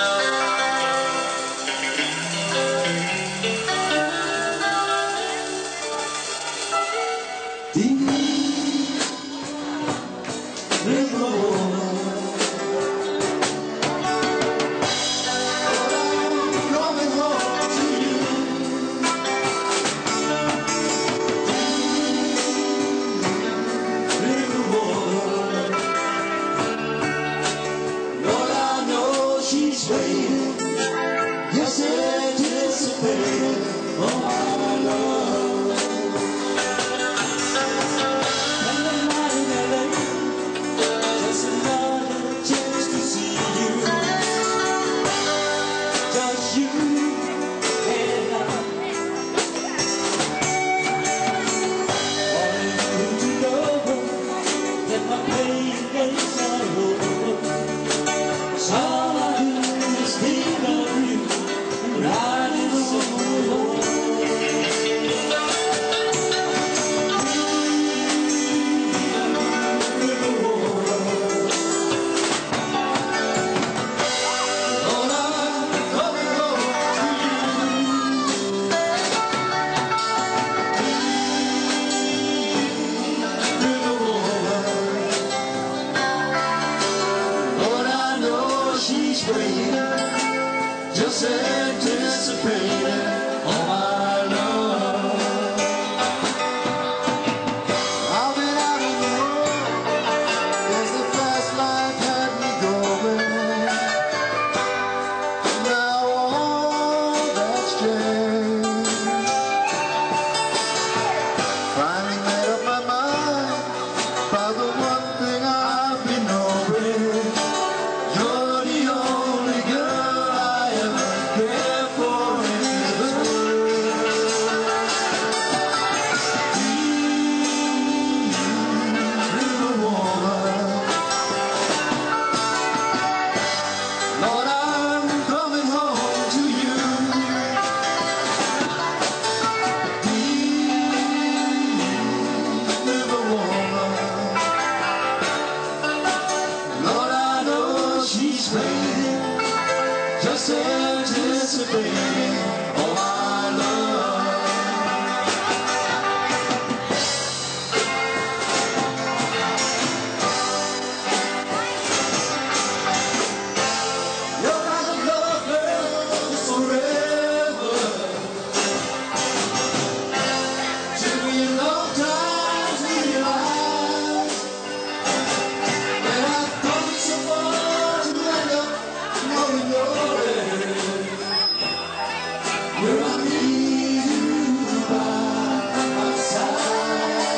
Yes, anticipated all our love. And the night in LA, just another chance to see you. Just you and I. Wanting you to know that my pain days are over. So all I do is think of you. Riding somewhere. Lord, I'm coming home to you. Lord, I know she's waiting, just anticipating all my love. I've been out on the road as the fast life had me going. Now all that's changed. Finally made up my mind by the one thing I've been knowing. You're the only girl I ever cared for in this world. River woman, Lord, I'm coming home to you. River woman, Lord, I know she's waiting, just anticipating all my love. Your kind of love, girl, is forever. Took me a long time to realize that I've come so far to end up knowing your way. Where I need you by my side.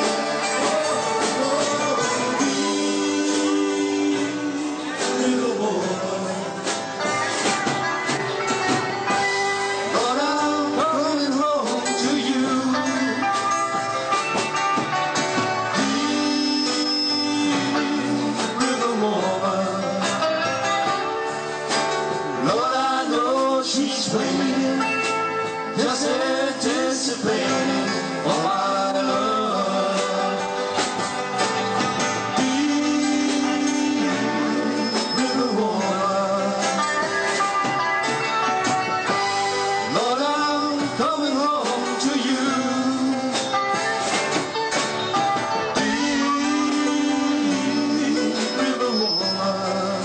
Little woman, Lord, I'm coming home to you. Little woman, Lord, I know she's waiting, just anticipating all my love. River woman, Lord, I'm coming home to you. River woman,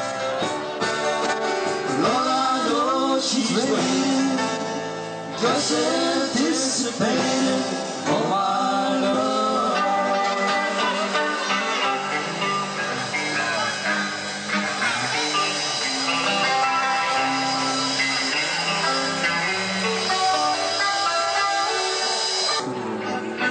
Lord, I know she's waiting, just anticipating